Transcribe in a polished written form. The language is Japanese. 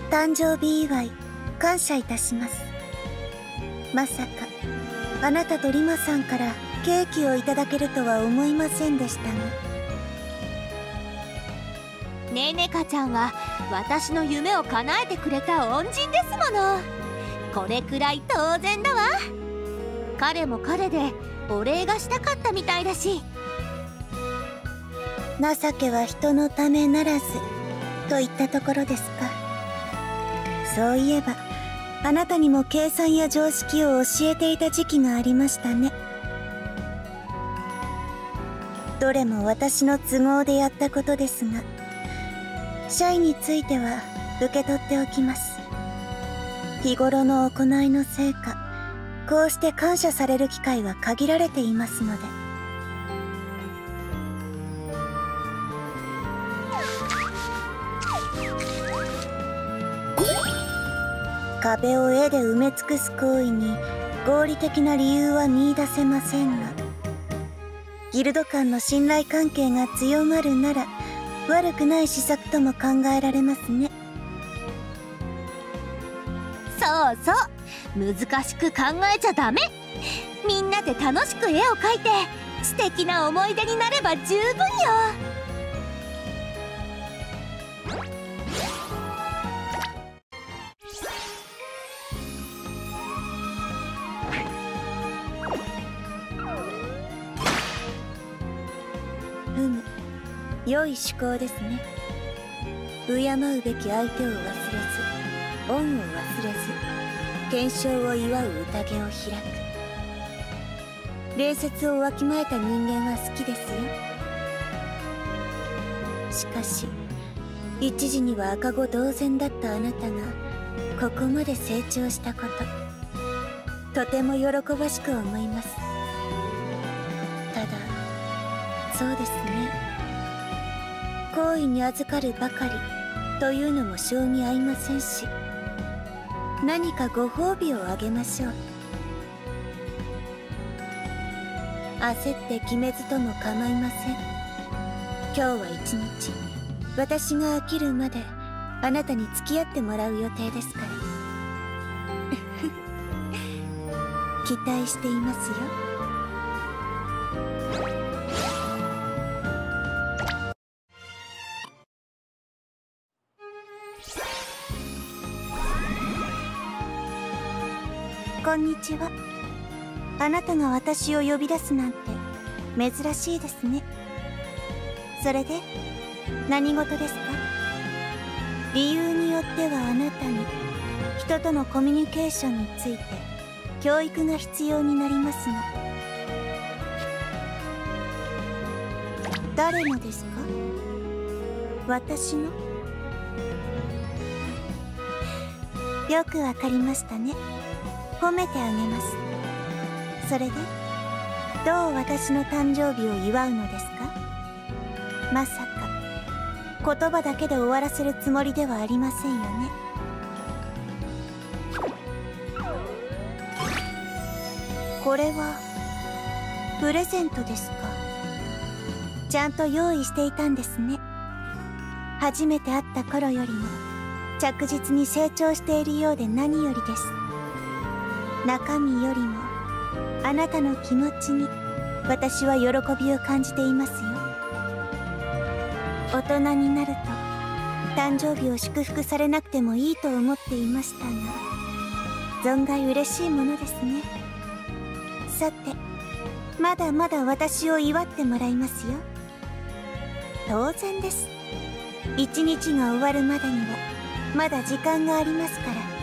誕生日祝い感謝いたします。まさかあなたとリマさんからケーキをいただけるとは思いませんでしたが。 ねねかちゃんは私の夢を叶えてくれた恩人ですもの。これくらい当然だわ。彼も彼でお礼がしたかったみたいだし。 情けは人のためならずといったところですか。そういえばあなたにも計算や常識を教えていた時期がありましたね。どれも私の都合でやったことですが、社員については受け取っておきます。日頃の行いの成果、こうして感謝される機会は限られていますので。壁を絵で埋め尽くす行為に合理的な理由は見出せませんが、ギルド間の信頼関係が強まるなら悪くない施策とも考えられますね。 そうそう、難しく考えちゃダメ。みんなで楽しく絵を描いて素敵な思い出になれば十分よ。 良い趣向ですね。敬うべき相手を忘れず、恩を忘れず、健勝を祝う宴を開く。礼節をわきまえた人間は好きですよ。しかし一時には赤子同然だったあなたがここまで成長したこと、とても喜ばしく思います。ただそうですね、好意に預かるばかりというのも性に合いませんし、何かご褒美をあげましょう。焦って決めずとも構いません。今日は一日私が飽きるまであなたに付き合ってもらう予定ですから期待していますよ。こんにちは。あなたが私を呼び出すなんて珍しいですね。それで何事ですか？理由によってはあなたに人とのコミュニケーションについて教育が必要になりますが。誰のですか？私の？よくわかりましたね。褒めてあげます。それでどう私の誕生日を祝うのですか？まさか言葉だけで終わらせるつもりではありませんよね。これはプレゼントですか？ちゃんと用意していたんですね。初めて会った頃よりも着実に成長しているようで何よりです。中身よりもあなたの気持ちに私は喜びを感じていますよ。大人になると誕生日を祝福されなくてもいいと思っていましたが、存外嬉しいものですね。さてまだまだ私を祝ってもらいますよ。当然です。一日が終わるまでにはまだ時間がありますから。